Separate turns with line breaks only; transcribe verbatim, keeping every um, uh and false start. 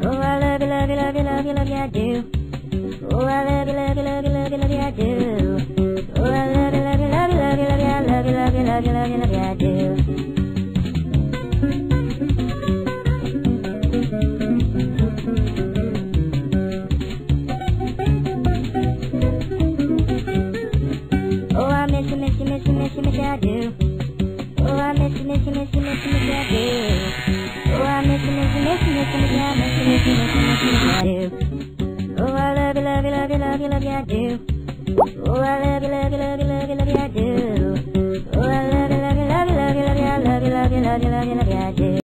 Oh, I love you, love you, love you, love you, love you, I do. Oh, I love you, love you, love you, love you, love you, I do. Oh, I love you, love you, love you, love you, love you, I love you, love you, love you, love you, love you, I do. Oh, I miss you, miss you, miss you, miss you, miss you, I do. Oh, I miss you, miss you, miss you, miss you, miss you, I do. Oh, I miss you, miss you, miss you, miss you, miss you, I miss you, miss you, miss you, miss you, miss you, I do. Oh, I love you, love you, love you, love you, love you, I do. Oh, I love you, love you, love you, love you, love you, I do.